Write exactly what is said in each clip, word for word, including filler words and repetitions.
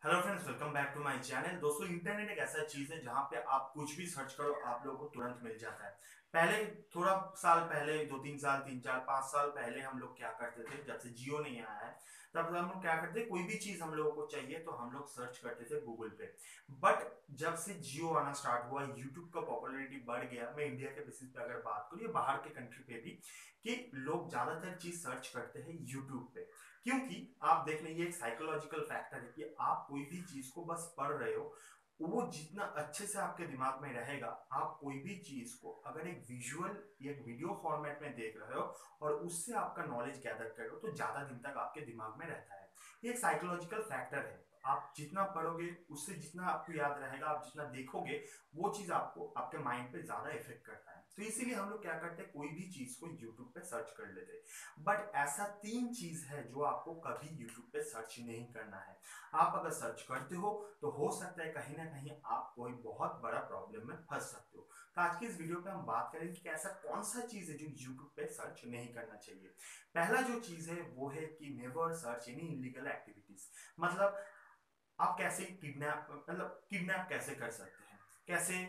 Hello friends, welcome back to my channel. दोस्तों, internet एक ऐसा चीज है जहां पे आप कुछ भी सर्च करो आप लोगों को तुरंत मिल जाता है। पहले थोड़ा साल पहले, दो तीन साल, तीन चार पांच साल पहले हम लोग क्या करते थे, जब से जियो नहीं आया है तब हम लोग क्या करते थे, कोई भी चीज हम लोगों को चाहिए तो हम लोग सर्च करते थे गूगल पे। बट जब से जियो आना स्टार्ट हुआ, यूट्यूब का पॉपुलैरिटी बढ़ गया। मैं इंडिया के बेसिस पे अगर बात करूँ या बाहर के कंट्री पे भी, कि लोग ज्यादातर चीज सर्च करते हैं यूट्यूब पे। क्योंकि आप देख लें, ये एक साइकोलॉजिकल फैक्टर है कि आप कोई भी चीज को बस पढ़ रहे हो, वो जितना अच्छे से आपके दिमाग में रहेगा, आप कोई भी चीज को अगर एक विजुअल या एक वीडियो फॉर्मेट में देख रहे हो और उससे आपका नॉलेज गैदर कर रहे हो, तो ज्यादा दिन तक आपके दिमाग में रहता है। ये एक साइकोलॉजिकल फैक्टर है। आप जितना पढ़ोगे उससे जितना आपको याद रहेगा, आप जितना देखोगे वो चीज आपको आपके माइंड पे ज्यादा इफेक्ट करता है। तो इसीलिए हम लोग क्या करते हैं, कोई भी चीज को यूट्यूब पे सर्च कर लेते हैं। बट ऐसा तीन चीज है जो आपको कभी यूट्यूब पे सर्च नहीं करना है। आप अगर सर्च करते हो तो हो सकता है कहीं ना कहीं आप कोई बहुत बड़ा प्रॉब्लम में फंस सकते हो। तो आज की इस वीडियो पे हम बात करेंगे कि ऐसा कौन सा चीज है जो यूट्यूब पे सर्च नहीं करना चाहिए। पहला जो चीज है वो है कि never search any illegal activities. मतलब आप कैसे किडनैप मतलब किडनैप कैसे कर सकते हैं, कैसे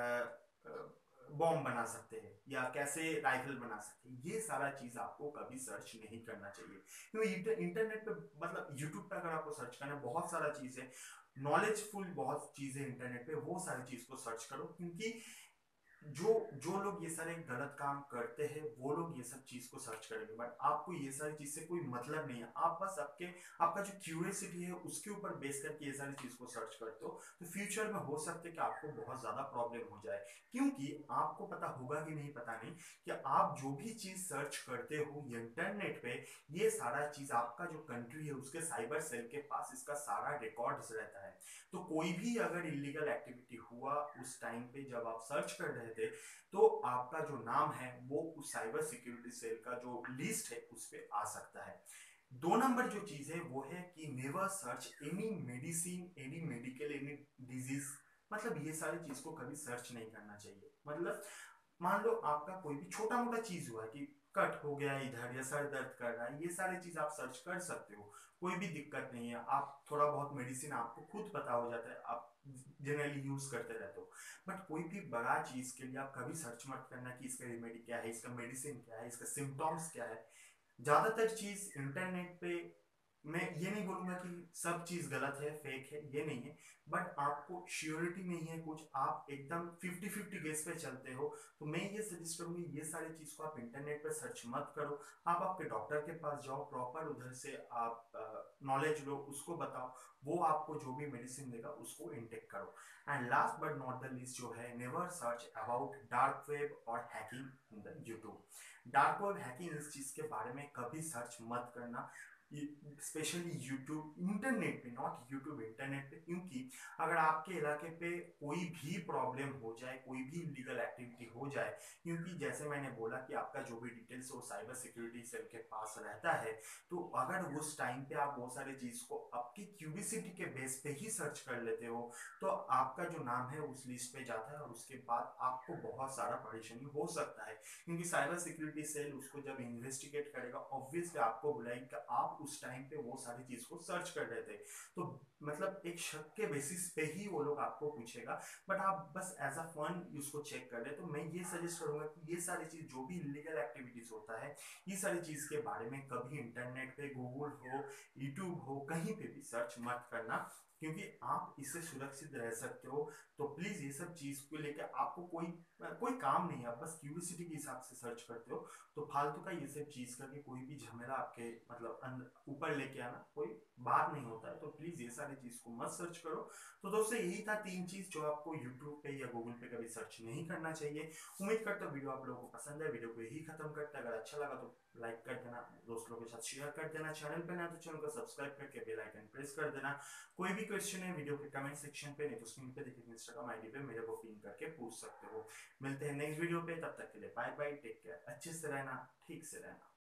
बॉम्ब बना सकते हैं, या कैसे राइफल बना सकते हैं, ये सारा चीज आपको कभी सर्च नहीं करना चाहिए। क्योंकि इंटरनेट पे, मतलब यूट्यूब पे अगर आपको सर्च करना है, बहुत सारा चीज है, नॉलेजफुल बहुत चीज है इंटरनेट पे, वो सारी चीज को सर्च करो। क्योंकि जो जो लोग ये सारे गलत काम करते हैं वो लोग ये सब चीज को सर्च करेंगे, बट आपको ये सारी चीज से कोई मतलब नहीं है। आप बस आपके आपका जो क्यूरियोसिटी है उसके ऊपर बेस करके ये सारी चीज को सर्च करते हो, तो फ्यूचर में हो सकता है कि आपको बहुत ज्यादा प्रॉब्लम हो जाए। क्योंकि आपको पता होगा कि नहीं पता नहीं, कि आप जो भी चीज सर्च करते हो इंटरनेट पे, ये सारा चीज आपका जो कंट्री है उसके साइबर सेल के पास इसका सारा रिकॉर्ड्स रहता है। तो कोई भी अगर इलीगल एक्टिविटी हुआ उस टाइम पे जब आप सर्च कर रहे थे, तो आपका जो नाम है वो उस साइबर सिक्योरिटी सेल का जो लिस्ट है उस पे आ सकता है। दो नंबर जो चीज है वो है कि never search any medicine, any medical, any disease. मतलब ये सारी चीज को कभी सर्च नहीं करना चाहिए। मतलब मान लो आपका कोई भी छोटा मोटा चीज हुआ कि कट हो गया इधर, या सर दर्द कर रहा है, ये सारी चीज आप सर्च कर सकते हो, कोई भी दिक्कत नहीं है। आप थोड़ा बहुत मेडिसिन आपको खुद पता हो जाता है, आप जनरली यूज करते रहते हो। बट कोई भी बड़ा चीज के लिए आप कभी सर्च मत करना कि इसका रेमेडी क्या है, इसका मेडिसिन क्या है, इसका सिम्टॉम्स क्या है। ज्यादातर चीज इंटरनेट पे, मैं ये नहीं बोलूंगा कि सब चीज गलत है, फेक है, ये नहीं है। बट आपको श्योरिटी नहीं है कुछ, आप एकदम फिफ्टी फिफ्टी गेस पे चलते हो, तो मैं ये सजेस्ट करूंगी ये सारी चीज को आप इंटरनेट पे सर्च मत करो। आप आपके डॉक्टर के पास जाओ, प्रॉपर उधर से आप नॉलेज लो, उसको बताओ, वो आपको जो भी मेडिसिन देगा उसको इनटेक करो। And last but not the least जो है, never search about dark web और hacking in the YouTube. Dark web hacking, इस चीज के बारे में कभी सर्च मत करना, स्पेशली यूट्यूब इंटरनेट पे, नॉट यूट्यूब इंटरनेट पे। क्योंकि अगर आपके इलाके पे कोई भी प्रॉब्लम हो जाए, कोई भी लीगल एक्टिविटी हो जाए, क्योंकि जैसे मैंने बोला कि आपका जो भी डिटेल्स वो साइबर सिक्योरिटी सेल के पास रहता है, तो अगर उस टाइम पे आप वो सारी चीज को आपकी क्यूरियोसिटी के बेस पे ही सर्च कर लेते हो, तो आपका जो नाम है उस लिस्ट पे जाता है, और उसके बाद आपको बहुत सारा परेशानी हो सकता है। क्योंकि साइबर सिक्योरिटी सेल उसको जब इन्वेस्टिगेट करेगा, ऑब्वियसली आपको बुलाएगा, आप उस टाइम पे वो सारी चीज को सर्च कर रहे थे, तो मतलब एक शक के बेसिस पे ही वो लोग आपको पूछेगा। बट आप बस एज अ फन उसको चेक कर रहे, तो मैं ये सजेस्ट करूंगा कि ये सारी चीज जो भी इलीगल एक्टिविटीज होता है, ये सारी चीज के बारे में कभी इंटरनेट पे, गूगल हो, यूट्यूब हो, कहीं पे भी सर्च मत करना। क्योंकि आप इससे सुरक्षित रह सकते हो। तो प्लीज ये सब चीज को लेकर आपको कोई कोई काम नहीं है, आप बस क्यूरियोसिटी के हिसाब से सर्च करते हो, तो फालतू का ये सब चीज करके कोई भी झमेला आपके मतलब अंदर ऊपर लेके आना कोई बात नहीं होता है। तो प्लीज ये सारी चीज को मत सर्च करो। तो दोस्तों, यही था तीन चीज जो आपको यूट्यूब पे या गूगल पे कभी सर्च नहीं करना चाहिए। उम्मीद करता हूँ वीडियो आप लोगों को पसंद है। वीडियो को यही खत्म करते हैं, अगर अच्छा लगा तो लाइक कर देना, दोस्तों के साथ शेयर कर देना, चैनल पे ना तो चैनल को सब्सक्राइब करके बेल आइकन प्रेस कर देना। कोई भी क्वेश्चन है वीडियो के कमेंट सेक्शन पे, नहीं तो स्क्रीन पे देखिए इंस्टाग्राम आईडी पे मेरे को पिन करके पूछ सकते हो। मिलते हैं नेक्स्ट वीडियो पे, तब तक के लिए बाय बाय, टेक केयर, अच्छे से रहना, ठीक से रहना।